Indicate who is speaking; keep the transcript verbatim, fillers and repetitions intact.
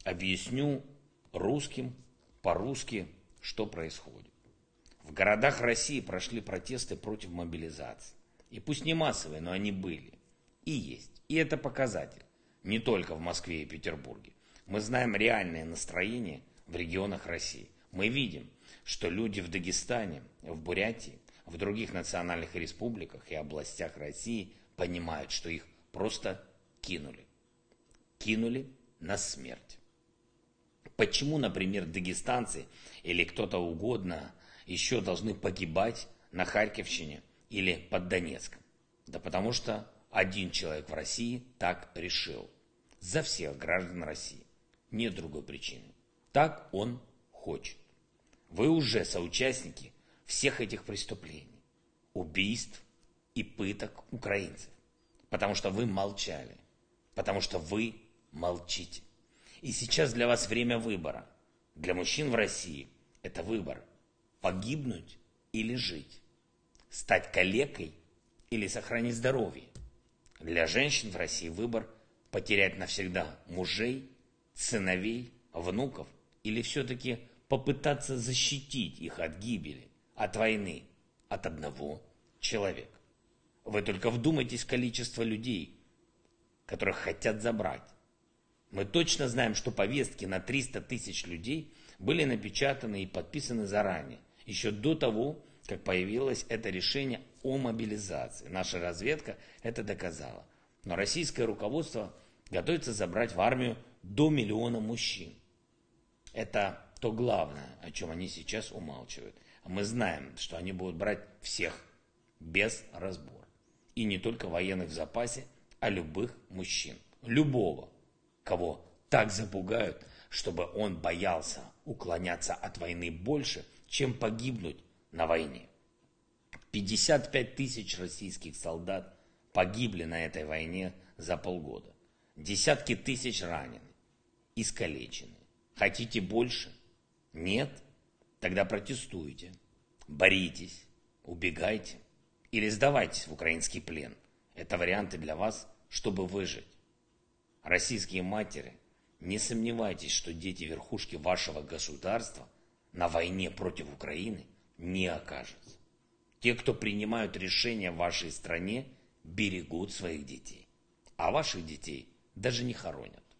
Speaker 1: объясню русским по-русски, что происходит. В городах России прошли протесты против мобилизации. И пусть не массовые, но они были. И есть. И это показатель. Не только в Москве и Петербурге. Мы знаем реальное настроение в регионах России. Мы видим, что люди в Дагестане, в Бурятии, в других национальных республиках и областях России понимают, что их просто кинули. Кинули на смерть. Почему, например, дагестанцы или кто-то угодно еще должны погибать на Харьковщине или под Донецком? Да потому что один человек в России так решил. За всех граждан России. Нет другой причины. Так он хочет. Вы уже соучастники всех этих преступлений, убийств и пыток украинцев. Потому что вы молчали. Потому что вы молчите. И сейчас для вас время выбора. Для мужчин в России это выбор. Погибнуть или жить. Стать калекой или сохранить здоровье. Для женщин в России выбор потерять навсегда мужей, сыновей, внуков или все-таки попытаться защитить их от гибели, от войны, от одного человека. Вы только вдумайтесь в количество людей, которых хотят забрать. Мы точно знаем, что повестки на триста тысяч людей были напечатаны и подписаны заранее, еще до того, как появилось это решение о мобилизации. Наша разведка это доказала. Но российское руководство готовится забрать в армию до миллиона мужчин. Это то главное, о чем они сейчас умалчивают. А мы знаем, что они будут брать всех, без разбора. И не только военных в запасе, а любых мужчин. Любого, кого так запугают, чтобы он боялся уклоняться от войны больше, чем погибнуть на войне. пятьдесят пять тысяч российских солдат погибли на этой войне за полгода. Десятки тысяч ранены, искалечены. Хотите больше? Нет? Тогда протестуйте, боритесь, убегайте или сдавайтесь в украинский плен. Это варианты для вас, чтобы выжить. Российские матери, не сомневайтесь, что дети верхушки вашего государства на войне против Украины не окажутся. Те, кто принимают решения в вашей стране, берегут своих детей. А ваших детей даже не хоронят.